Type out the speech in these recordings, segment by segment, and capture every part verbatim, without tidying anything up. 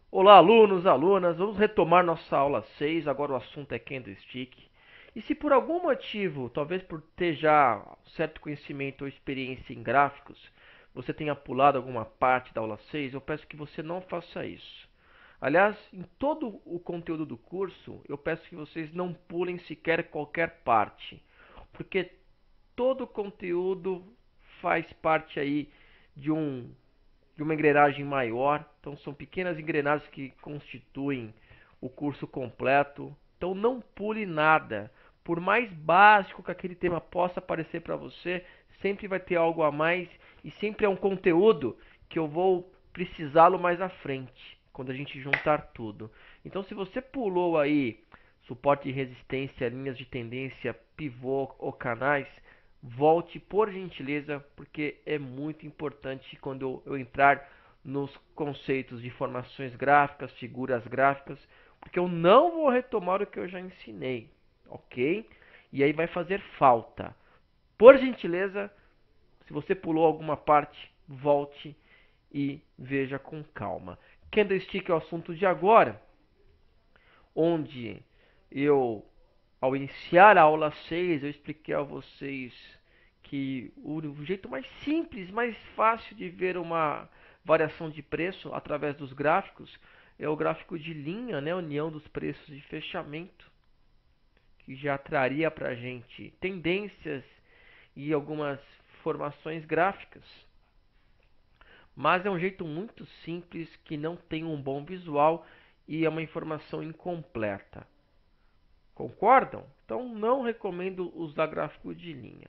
Olá, alunos, alunas, vamos retomar nossa aula seis. Agora o assunto é candlestick. E se por algum motivo, talvez por ter já certo conhecimento ou experiência em gráficos, você tenha pulado alguma parte da aula seis, eu peço que você não faça isso. Aliás, em todo o conteúdo do curso, eu peço que vocês não pulem sequer qualquer parte, porque todo o conteúdo faz parte aí de um de uma engrenagem maior. Então são pequenas engrenagens que constituem o curso completo. Então não pule nada. Por mais básico que aquele tema possa parecer para você, sempre vai ter algo a mais e sempre é um conteúdo que eu vou precisá-lo mais à frente, quando a gente juntar tudo. Então se você pulou aí suporte e resistência, linhas de tendência, pivô ou canais, volte por gentileza, porque é muito importante quando eu, eu entrar nos conceitos de formações gráficas, figuras gráficas, porque eu não vou retomar o que eu já ensinei, ok? E aí vai fazer falta. Por gentileza, se você pulou alguma parte, volte e veja com calma. Candlestick é o assunto de agora, onde eu, ao iniciar a aula seis, eu expliquei a vocês que o jeito mais simples, mais fácil de ver uma variação de preço através dos gráficos é o gráfico de linha, né, união dos preços de fechamento, que já traria para a gente tendências e algumas formações gráficas. Mas é um jeito muito simples que não tem um bom visual e é uma informação incompleta. Concordam? Então não recomendo usar gráfico de linha.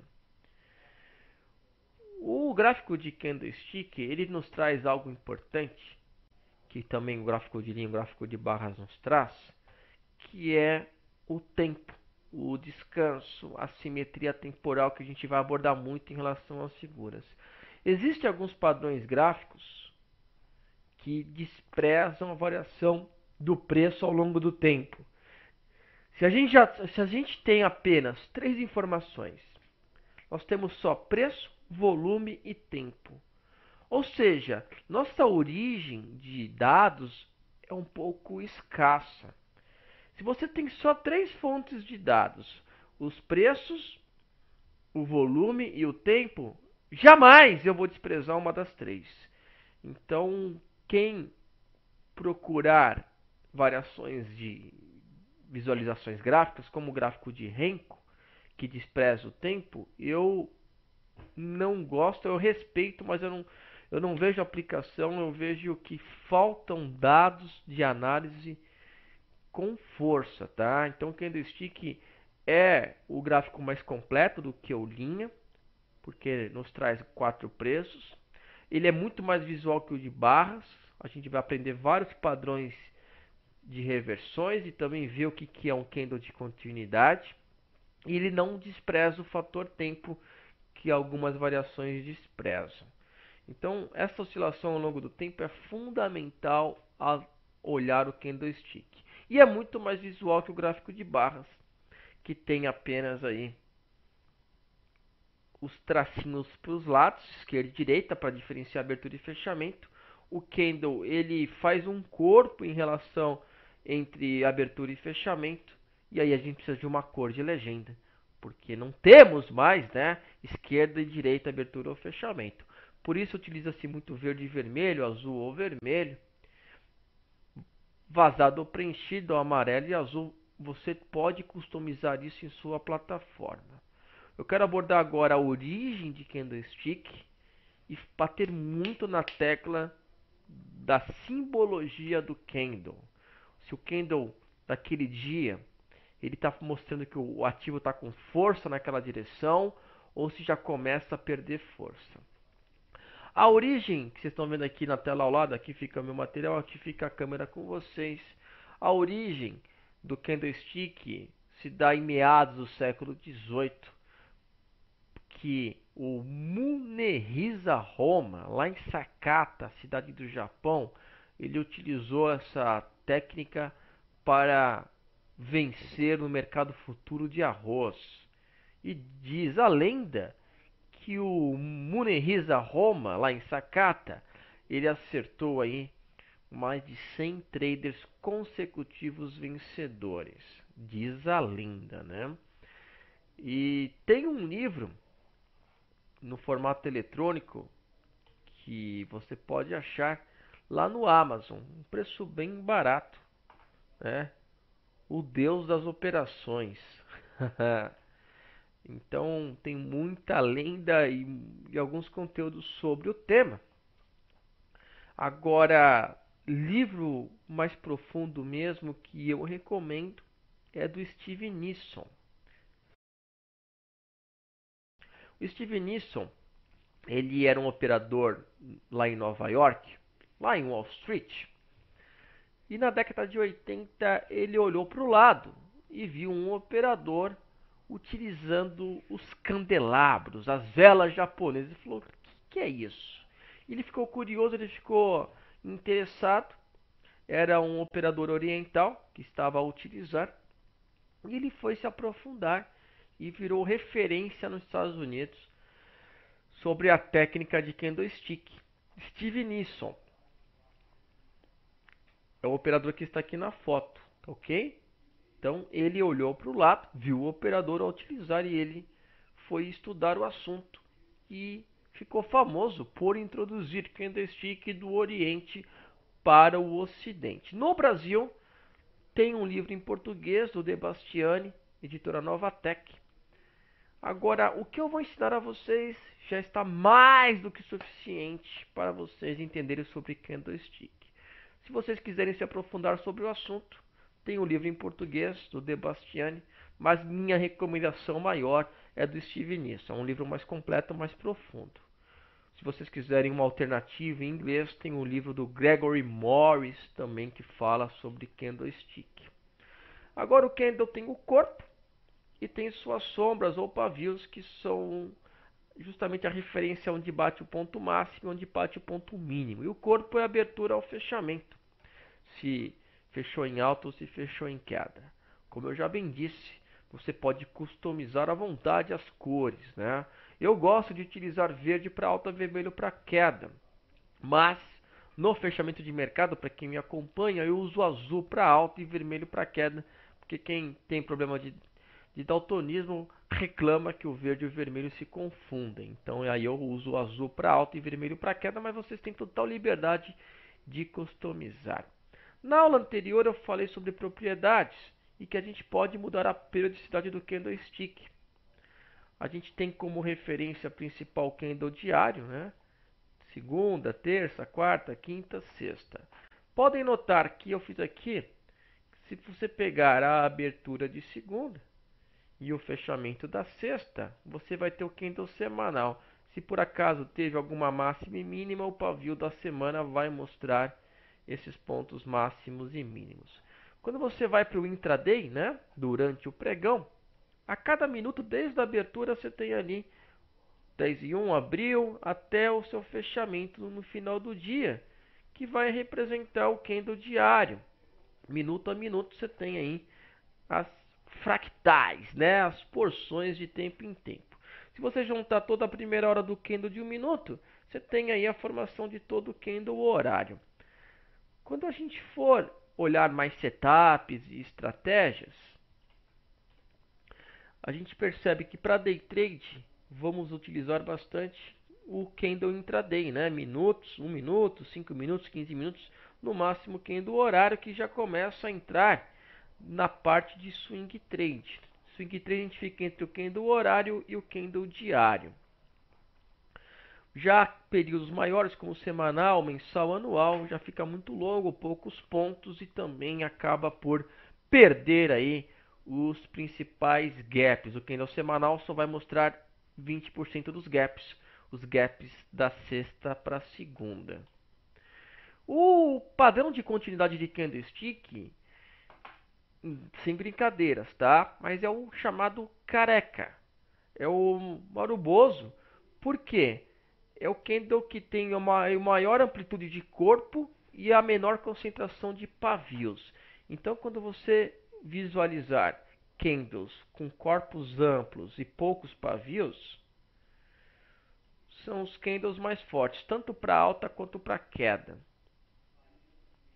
O gráfico de candlestick, ele nos traz algo importante, que também o gráfico de linha, o gráfico de barras nos traz, que é o tempo, o descanso, a simetria temporal, que a gente vai abordar muito em relação às figuras. Existem alguns padrões gráficos que desprezam a variação do preço ao longo do tempo. Se a gente, já, se a gente tem apenas três informações, nós temos só preço, volume e tempo. Ou seja, nossa origem de dados é um pouco escassa. Se você tem só três fontes de dados, os preços, o volume e o tempo, jamais eu vou desprezar uma das três. Então, quem procurar variações de visualizações gráficas, como o gráfico de Renko, que despreza o tempo, eu não gosto, eu respeito, mas eu não, eu não vejo aplicação, eu vejo que faltam dados de análise com força, tá? Então o candlestick é o gráfico mais completo do que o linha, porque nos traz quatro preços. Ele é muito mais visual que o de barras. A gente vai aprender vários padrões de reversões e também ver o que é um candle de continuidade. E ele não despreza o fator tempo, que algumas variações desprezam. Então, essa oscilação ao longo do tempo é fundamental a olhar o candlestick. E é muito mais visual que o gráfico de barras, que tem apenas aí os tracinhos para os lados, esquerda e direita, para diferenciar abertura e fechamento. O candle ele faz um corpo em relação entre abertura e fechamento. E aí a gente precisa de uma cor de legenda, porque não temos mais, né, esquerda e direita, abertura ou fechamento. Por isso utiliza-se muito verde e vermelho, azul ou vermelho, vazado ou preenchido, amarelo e azul. Você pode customizar isso em sua plataforma. Eu quero abordar agora a origem de candlestick e bater muito na tecla da simbologia do candle. Se o candle daquele dia ele está mostrando que o ativo está com força naquela direção ou se já começa a perder força. A origem que vocês estão vendo aqui na tela ao lado, aqui fica o meu material, aqui fica a câmera com vocês. A origem do candlestick se dá em meados do século dezoito, que o Munehisa Roma, lá em Sakata, cidade do Japão, ele utilizou essa técnica para vencer no mercado futuro de arroz. E diz a lenda que o Munehisa Roma, lá em Sakata, ele acertou aí mais de cem traders consecutivos vencedores, diz a lenda, né? E tem um livro no formato eletrônico que você pode achar lá no Amazon, um preço bem barato, né? O Deus das Operações. Então tem muita lenda e, e alguns conteúdos sobre o tema. Agora, livro mais profundo mesmo que eu recomendo é do Steve Nisson. O Steve Nisson, ele era um operador lá em Nova York, lá em Wall Street. E na década de oitenta ele olhou para o lado e viu um operador utilizando os candelabros, as velas japonesas. Ele falou: o que, que é isso? Ele ficou curioso, ele ficou interessado. Era um operador oriental que estava a utilizar. E ele foi se aprofundar e virou referência nos Estados Unidos sobre a técnica de candlestick. Steve Nisson é o operador que está aqui na foto, ok? Então ele olhou para o lado, viu o operador a utilizar e ele foi estudar o assunto e ficou famoso por introduzir candlestick do Oriente para o Ocidente. No Brasil tem um livro em português do De Bastiani, editora Novatec. Agora, o que eu vou ensinar a vocês já está mais do que suficiente para vocês entenderem sobre candlestick. Se vocês quiserem se aprofundar sobre o assunto, tem um livro em português do De Bastiani, mas minha recomendação maior é do Steve Nisson, um livro mais completo, mais profundo. Se vocês quiserem uma alternativa em inglês, tem o livro do Gregory Morris também que fala sobre candlestick. Agora o candle tem o corpo e tem suas sombras ou pavios que são justamente a referência onde bate o ponto máximo e onde bate o ponto mínimo. E o corpo é a abertura ao fechamento, se fechou em alta ou se fechou em queda. Como eu já bem disse, você pode customizar à vontade as cores, né? Eu gosto de utilizar verde para alta, vermelho para queda, mas no fechamento de mercado, para quem me acompanha, eu uso azul para alta e vermelho para queda, porque quem tem problema de, de daltonismo reclama que o verde e o vermelho se confundem. Então aí eu uso azul para alta e vermelho para queda, mas vocês têm total liberdade de customizar. Na aula anterior eu falei sobre propriedades e que a gente pode mudar a periodicidade do candlestick. A gente tem como referência principal o candle diário, né? Segunda, terça, quarta, quinta, sexta. Podem notar que eu fiz aqui, se você pegar a abertura de segunda e o fechamento da sexta, você vai ter o candle semanal. Se por acaso teve alguma máxima e mínima, o pavio da semana vai mostrar esses pontos máximos e mínimos. Quando você vai para o intraday, né, durante o pregão, a cada minuto desde a abertura você tem ali dez e um, abril, até o seu fechamento no final do dia, que vai representar o candle diário. Minuto a minuto você tem aí as fractais, né, as porções de tempo em tempo. Se você juntar toda a primeira hora do candle de um minuto, você tem aí a formação de todo o candle horário. Quando a gente for olhar mais setups e estratégias, a gente percebe que para day trade vamos utilizar bastante o candle intraday, né? Minutos, um minuto, cinco minutos, quinze minutos, no máximo candle horário, que já começa a entrar na parte de swing trade. Swing trade a gente fica entre o candle horário e o candle diário. Já períodos maiores como semanal, mensal, anual, já fica muito longo, poucos pontos e também acaba por perder aí os principais gaps. O candle semanal só vai mostrar vinte por cento dos gaps, os gaps da sexta para segunda. O padrão de continuidade de candlestick, sem brincadeiras, tá? Mas é o chamado careca, é o maruboso. Por quê? É o candle que tem uma maior amplitude de corpo e a menor concentração de pavios. Então, quando você visualizar candles com corpos amplos e poucos pavios, são os candles mais fortes, tanto para alta quanto para queda.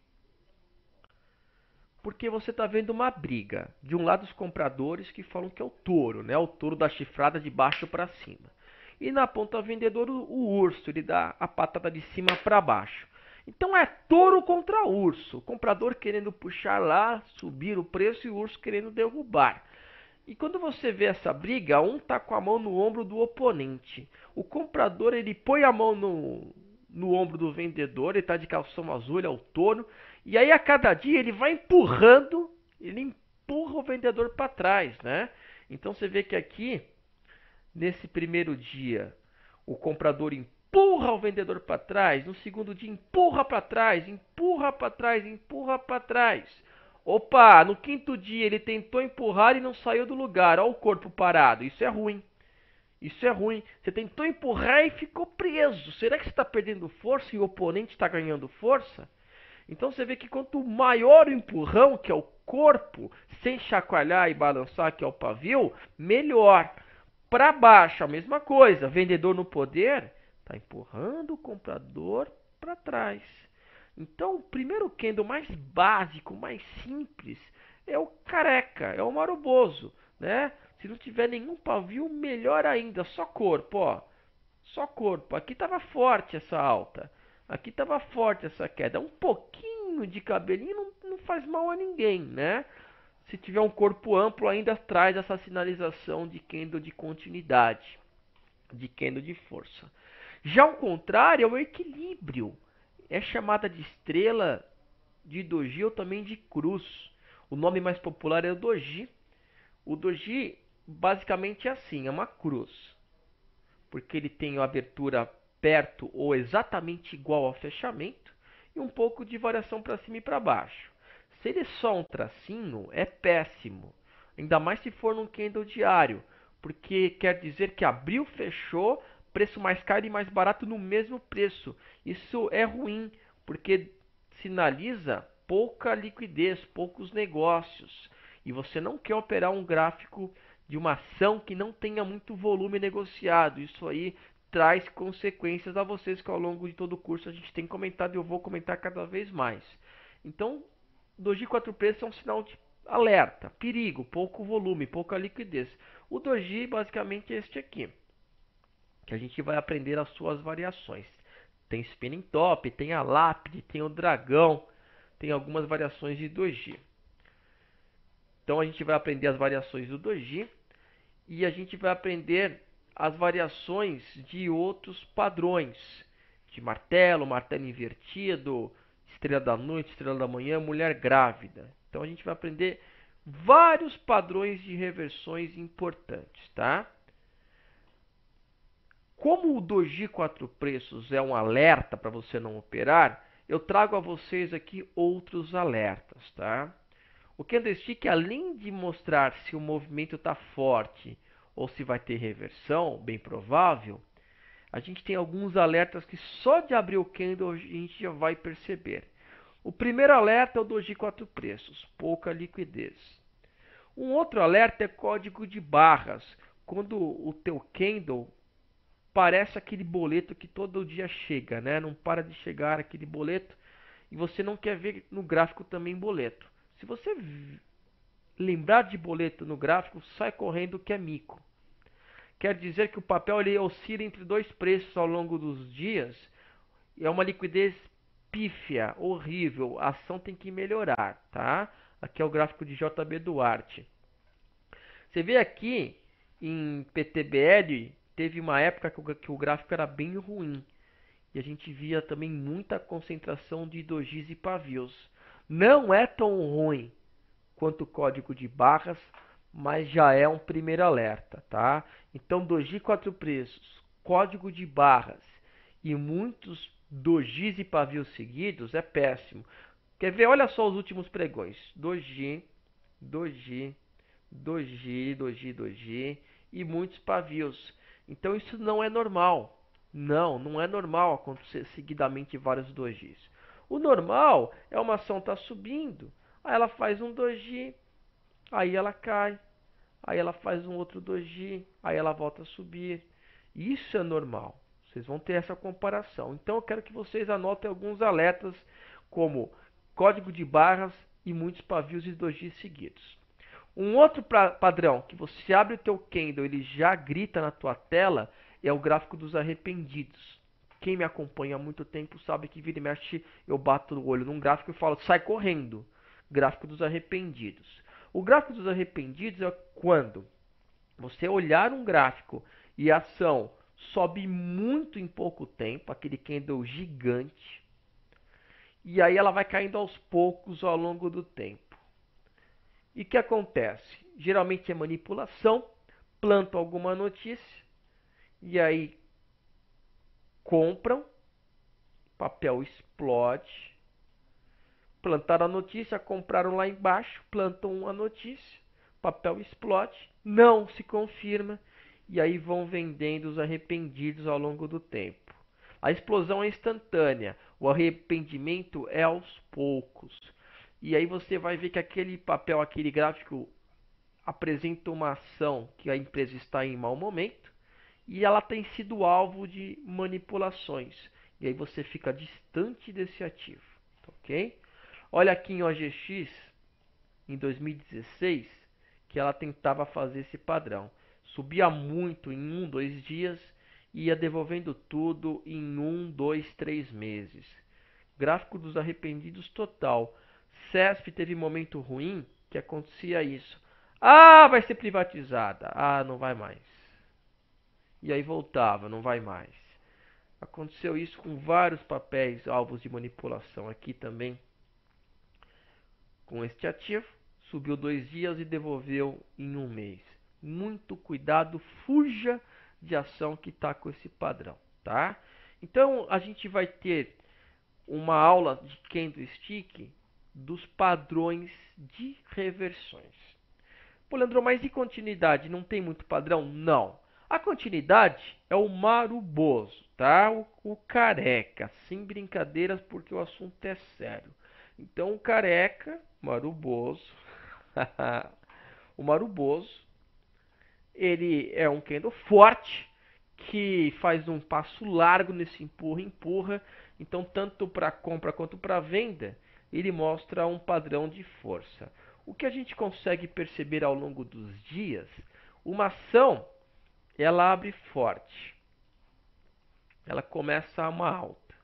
porque você está vendo uma briga. De um lado os compradores que falam que é o touro, né? O touro da chifrada de baixo para cima. E na ponta vendedora o, o urso, ele dá a patada de cima para baixo. Então é touro contra urso. O comprador querendo puxar lá, subir o preço e o urso querendo derrubar. E quando você vê essa briga, um tá com a mão no ombro do oponente. O comprador, ele põe a mão no, no ombro do vendedor, ele tá de calção azul, ele é o touro. E aí a cada dia ele vai empurrando, ele empurra o vendedor para trás, né? Então você vê que aqui, nesse primeiro dia, o comprador empurra o vendedor para trás, no segundo dia empurra para trás, empurra para trás, empurra para trás. Opa, no quinto dia ele tentou empurrar e não saiu do lugar. Olha o corpo parado. Isso é ruim. Isso é ruim. Você tentou empurrar e ficou preso. Será que você está perdendo força e o oponente está ganhando força? Então você vê que quanto maior o empurrão, que é o corpo, sem chacoalhar e balançar, que é o pavio, melhor. Para baixo, a mesma coisa. Vendedor no poder está empurrando o comprador para trás. Então, o primeiro candle mais básico, mais simples, é o careca, é o maroboso, né? Se não tiver nenhum pavio, melhor ainda, só corpo, ó. Só corpo. Aqui estava forte essa alta. Aqui estava forte essa queda. Um pouquinho de cabelinho não, não faz mal a ninguém, né? Se tiver um corpo amplo, ainda traz essa sinalização de candle de continuidade, de candle de força. Já o contrário é o equilíbrio. É chamada de estrela, de doji ou também de cruz. O nome mais popular é o doji. O doji basicamente é assim, é uma cruz. Porque ele tem a abertura perto ou exatamente igual ao fechamento e um pouco de variação para cima e para baixo. Se ele é só um tracinho, é péssimo. Ainda mais se for num candle diário. Porque quer dizer que abriu, fechou, preço mais caro e mais barato no mesmo preço. Isso é ruim, porque sinaliza pouca liquidez, poucos negócios. E você não quer operar um gráfico de uma ação que não tenha muito volume negociado. Isso aí traz consequências a vocês que ao longo de todo o curso a gente tem comentado e eu vou comentar cada vez mais. Então, doji quatro preços é um sinal de alerta, perigo, pouco volume, pouca liquidez. O doji basicamente é este aqui, que a gente vai aprender as suas variações. Tem spinning top, tem a lápide, tem o dragão, tem algumas variações de doji. Então a gente vai aprender as variações do doji e a gente vai aprender as variações de outros padrões, de martelo, martelo invertido, estrela da noite, estrela da manhã, mulher grávida. Então a gente vai aprender vários padrões de reversões importantes, tá? Como o doji quatro preços é um alerta para você não operar, eu trago a vocês aqui outros alertas, tá? O candlestick, além de mostrar se o movimento está forte ou se vai ter reversão, bem provável, a gente tem alguns alertas que só de abrir o candle a gente já vai perceber. O primeiro alerta é o doji quatro preços, pouca liquidez. Um outro alerta é código de barras, quando o teu candle parece aquele boleto que todo dia chega, né? Não para de chegar aquele boleto e você não quer ver no gráfico também boleto. Se você lembrar de boleto no gráfico, sai correndo que é mico. Quer dizer que o papel ele oscila entre dois preços ao longo dos dias. É uma liquidez pífia, horrível. A ação tem que melhorar, tá? Aqui é o gráfico de J B Duarte. Você vê aqui em P T B L, teve uma época que o, que o gráfico era bem ruim. E a gente via também muita concentração de dojis e pavios. Não é tão ruim quanto o código de barras, mas já é um primeiro alerta, tá? Então, doji quatro preços, código de barras e muitos dojis e pavios seguidos é péssimo. Quer ver? Olha só os últimos pregões. Doji, doji, doji, doji, doji e muitos pavios. Então, isso não é normal. Não, não é normal acontecer seguidamente vários dojis. O normal é uma ação estar tá subindo, aí ela faz um doji, aí ela cai, aí ela faz um outro doji, aí ela volta a subir. Isso é normal. Vocês vão ter essa comparação. Então eu quero que vocês anotem alguns alertas, como código de barras e muitos pavios de dois dias seguidos. Um outro pra, padrão que você abre o teu candle, ele já grita na tua tela, é o gráfico dos arrependidos. Quem me acompanha há muito tempo sabe que vira e mexe eu bato o olho num gráfico e falo, sai correndo. Gráfico dos arrependidos. O gráfico dos arrependidos é quando você olhar um gráfico e a ação sobe muito em pouco tempo, aquele candle gigante, e aí ela vai caindo aos poucos ao longo do tempo. E o que acontece? Geralmente é manipulação, plantam alguma notícia, e aí compram, papel explode, plantaram a notícia, compraram lá embaixo, plantam a notícia, papel explode, não se confirma, e aí vão vendendo os arrependidos ao longo do tempo. A explosão é instantânea, o arrependimento é aos poucos. E aí você vai ver que aquele papel, aquele gráfico apresenta uma ação que a empresa está em mau momento e ela tem sido alvo de manipulações. E aí você fica distante desse ativo, ok? Olha aqui em O G X, em dois mil e dezesseis, que ela tentava fazer esse padrão. Subia muito em um, dois dias e ia devolvendo tudo em um, dois, três meses. Gráfico dos arrependidos total. C E S P teve momento ruim que acontecia isso. Ah, vai ser privatizada. Ah, não vai mais. E aí voltava, não vai mais. Aconteceu isso com vários papéis alvos de manipulação aqui também. Com este ativo, subiu dois dias e devolveu em um mês. Muito cuidado, fuja de ação que está com esse padrão, tá? Então a gente vai ter uma aula de candlestick dos padrões de reversões. Pô, Leandro, mas e continuidade? Não tem muito padrão? Não. A continuidade é o maruboso, tá? O, o careca, sem brincadeiras, porque o assunto é sério. Então, o careca, maruboso, o maruboso, ele é um candle forte, que faz um passo largo nesse empurra-empurra. Então, tanto para compra quanto para venda, ele mostra um padrão de força. O que a gente consegue perceber ao longo dos dias, uma ação, ela abre forte. Ela começa uma alta.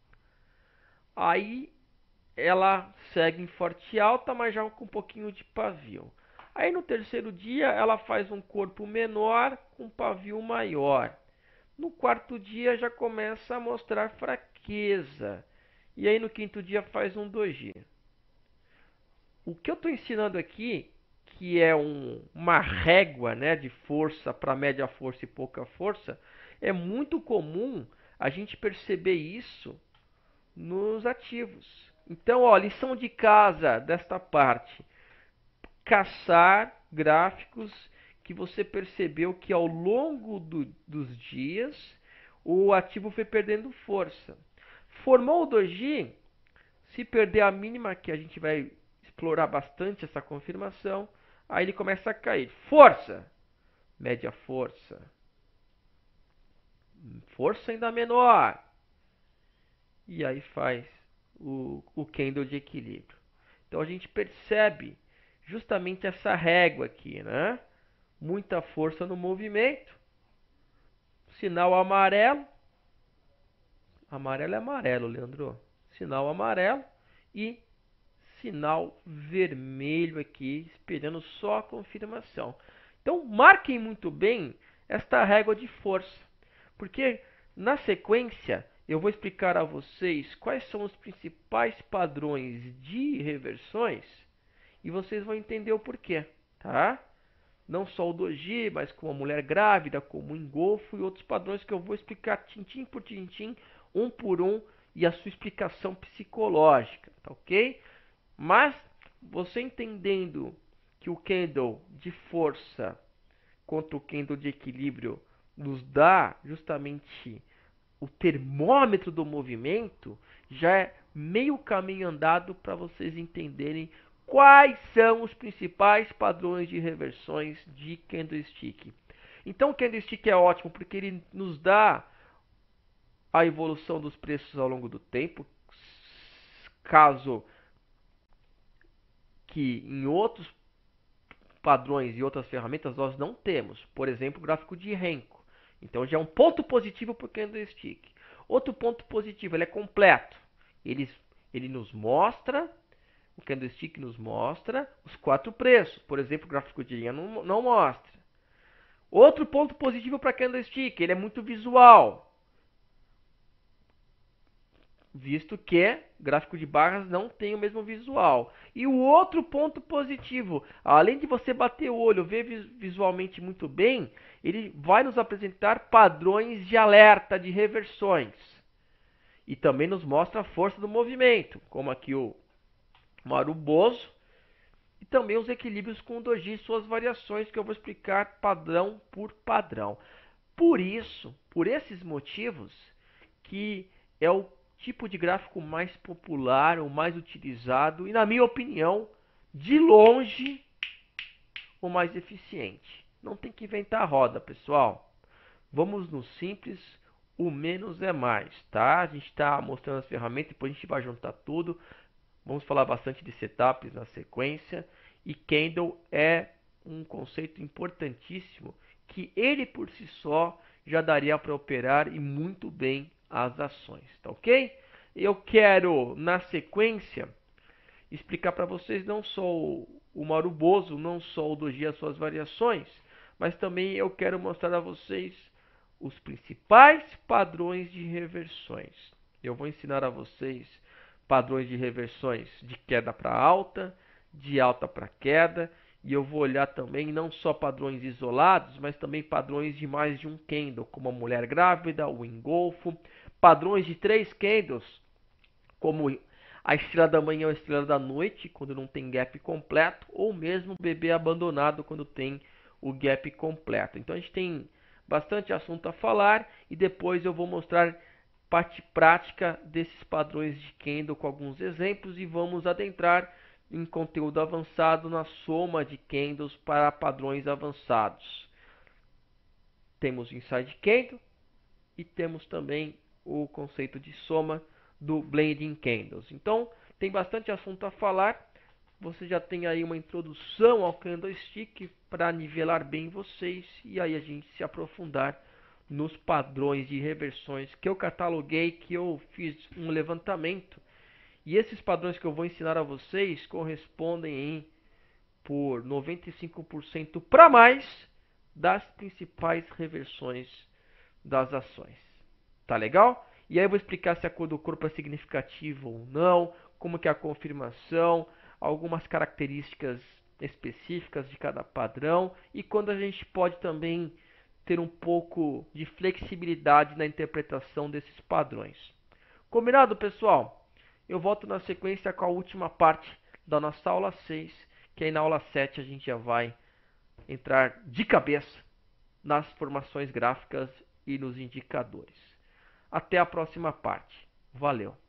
Aí, ela segue em forte alta, mas já com um pouquinho de pavio. Aí, no terceiro dia, ela faz um corpo menor com pavio maior. No quarto dia já começa a mostrar fraqueza. E aí no quinto dia faz um doji. O que eu estou ensinando aqui, que é um, uma régua, né, de força para média força e pouca força, é muito comum a gente perceber isso nos ativos. Então, ó, lição de casa desta parte. Caçar gráficos que você percebeu que ao longo do, dos dias o ativo foi perdendo força. Formou o doji, se perder a mínima, que a gente vai explorar bastante essa confirmação, aí ele começa a cair. Força! Média força. Força ainda menor. E aí faz o, o candle de equilíbrio. Então a gente percebe justamente essa régua aqui, né? Muita força no movimento. Sinal amarelo. Amarelo é amarelo, Leandro. Sinal amarelo e sinal vermelho aqui, esperando só a confirmação. Então, marquem muito bem esta régua de força, porque na sequência eu vou explicar a vocês quais são os principais padrões de reversões e vocês vão entender o porquê, tá? Não só o doji, mas como a mulher grávida, como o engolfo e outros padrões que eu vou explicar tintim por tintim, um por um, e a sua explicação psicológica, tá ok? Mas você entendendo que o candle de força contra o candle de equilíbrio nos dá justamente o termômetro do movimento, já é meio caminho andado para vocês entenderem quais são os principais padrões de reversões de candlestick. Então o candlestick é ótimo porque ele nos dá a evolução dos preços ao longo do tempo. Caso que em outros padrões e outras ferramentas nós não temos. Por exemplo, o gráfico de Renko. Então já é um ponto positivo para o candlestick. Outro ponto positivo, ele é completo. Ele, ele nos mostra, o candlestick nos mostra os quatro preços. Por exemplo, o gráfico de linha não, não mostra. Outro ponto positivo para candlestick, ele é muito visual. Visto que gráfico de barras não tem o mesmo visual. E o outro ponto positivo, além de você bater o olho, ver visualmente muito bem, ele vai nos apresentar padrões de alerta, de reversões. E também nos mostra a força do movimento, como aqui o Maruboso, e também os equilíbrios com o Doji e suas variações, que eu vou explicar padrão por padrão. Por isso, por esses motivos, que é o tipo de gráfico mais popular, o mais utilizado e, na minha opinião, de longe, o mais eficiente. Não tem que inventar a roda, pessoal. Vamos no simples, o menos é mais, tá? A gente está mostrando as ferramentas, depois a gente vai juntar tudo. Vamos falar bastante de setups na sequência. E candle é um conceito importantíssimo que ele por si só já daria para operar e muito bem as ações, tá ok? Eu quero, na sequência, explicar para vocês não só o Maruboso, não só o Doji e as suas variações, mas também eu quero mostrar a vocês os principais padrões de reversões. Eu vou ensinar a vocês padrões de reversões de queda para alta, de alta para queda, e eu vou olhar também não só padrões isolados, mas também padrões de mais de um candle, como a mulher grávida, o engolfo, padrões de três candles, como a estrela da manhã ou a estrela da noite, quando não tem gap completo, ou mesmo o bebê abandonado quando tem o gap completo. Então a gente tem bastante assunto a falar e depois eu vou mostrar parte prática desses padrões de candle com alguns exemplos e vamos adentrar em conteúdo avançado na soma de candles para padrões avançados. Temos o inside candle e temos também o conceito de soma do blending candles. Então, tem bastante assunto a falar. Você já tem aí uma introdução ao candlestick para nivelar bem vocês e aí a gente se aprofundar nos padrões de reversões que eu cataloguei, que eu fiz um levantamento. E esses padrões que eu vou ensinar a vocês correspondem em por noventa e cinco por cento para mais das principais reversões das ações. Tá legal? E aí eu vou explicar se a cor do corpo é significativa ou não, como que é a confirmação, algumas características específicas de cada padrão e quando a gente pode também ter um pouco de flexibilidade na interpretação desses padrões. Combinado, pessoal? Eu volto na sequência com a última parte da nossa aula seis, que aí na aula sete a gente já vai entrar de cabeça nas formações gráficas e nos indicadores. Até a próxima parte. Valeu!